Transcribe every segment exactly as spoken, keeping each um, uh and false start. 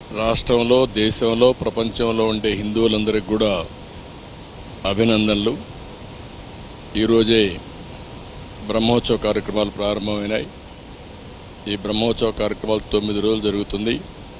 రాష్ట్రంలో, దేశంలో, ప్రపంచంలో ఉండే హిందువులందరికీ కూడా అభినందనలు. ఈరోజే బ్రహ్మోత్సవ కార్యక్రమాలు ప్రారంభమైనాయి. ఈ బ్రహ్మోత్సవ కార్యక్రమాలు తొమ్మిది రోజులు జరుగుతుంది.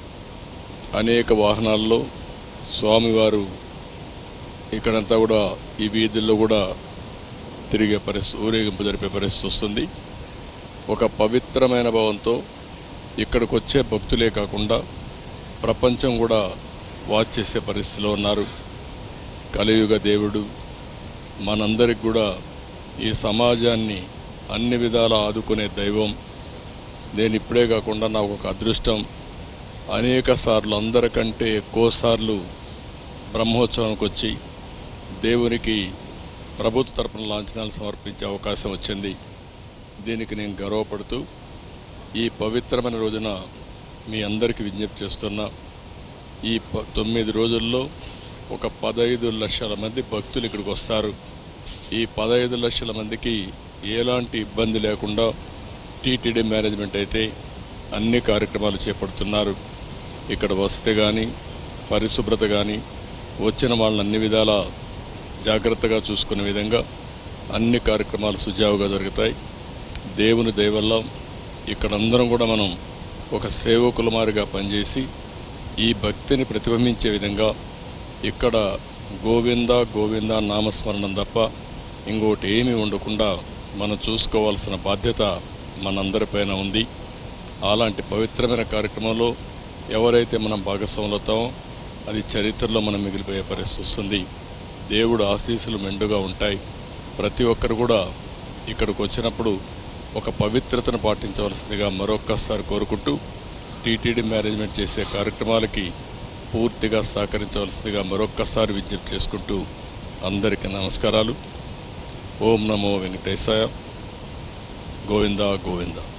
అనేక వాహనాల్లో స్వామివారు ఇక్కడంతా కూడా ఈ వీధుల్లో కూడా తిరిగే పరిస్థితి, ఊరేగింపు జరిపే పరిస్థితి వస్తుంది. ఒక పవిత్రమైన భావంతో ఇక్కడికి వచ్చే భక్తులే కాకుండా ప్రపంచం కూడా వాచ్ చేసే పరిస్థితిలో ఉన్నారు. కలియుగ దేవుడు మనందరికి కూడా ఈ సమాజాన్ని అన్ని విధాలా ఆదుకునే దైవం. నేను ఇప్పుడే కాకుండా నాకు ఒక అదృష్టం, అనేక సార్లు అందరికంటే ఎక్కువ సార్లు బ్రహ్మోత్సవానికి వచ్చి దేవునికి ప్రభుత్వ తరపున లాంఛనాలు సమర్పించే అవకాశం వచ్చింది. దీనికి నేను గర్వపడుతూ ఈ పవిత్రమైన రోజున మీ అందరికీ విజ్ఞప్తి చేస్తున్నా. ఈ ప తొమ్మిది రోజుల్లో ఒక పదహైదు లక్షల మంది భక్తులు ఇక్కడికి వస్తారు. ఈ పదహైదు లక్షల మందికి ఎలాంటి ఇబ్బంది లేకుండా టీటీడీ మేనేజ్మెంట్ అయితే అన్ని కార్యక్రమాలు చేపడుతున్నారు. ఇక్కడ వసతి కానీ, పరిశుభ్రత కానీ, వచ్చిన వాళ్ళని అన్ని విధాలా జాగ్రత్తగా చూసుకునే విధంగా అన్ని కార్యక్రమాలు సుజావుగా జరుగుతాయి. దేవుని దయ వల్ల ఇక్కడ అందరం కూడా మనం ఒక సేవకుల మారిగా పనిచేసి ఈ భక్తిని ప్రతిబింబించే విధంగా ఇక్కడ గోవింద గోవింద నామస్మరణం తప్ప ఇంకోటి ఏమీ ఉండకుండా మనం చూసుకోవాల్సిన బాధ్యత మనందరిపైన ఉంది. అలాంటి పవిత్రమైన కార్యక్రమంలో ఎవరైతే మనం భాగస్వాములవుతామో అది చరిత్రలో మనం మిగిలిపోయే పరిస్థితి వస్తుంది. దేవుడు ఆశీస్సులు మెండుగా ఉంటాయి. ప్రతి ఒక్కరు కూడా ఇక్కడికి వచ్చినప్పుడు ఒక పవిత్రతను పాటించవలసిందిగా మరొక్కసారి కోరుకుంటూ టీటీడీ మేనేజ్మెంట్ చేసే కార్యక్రమాలకి పూర్తిగా సహకరించవలసిందిగా మరొక్కసారి విజ్ఞప్తి చేసుకుంటూ అందరికీ నమస్కారాలు. ఓం నమో వెంకటేశాయ. గోవిందా గోవిందా.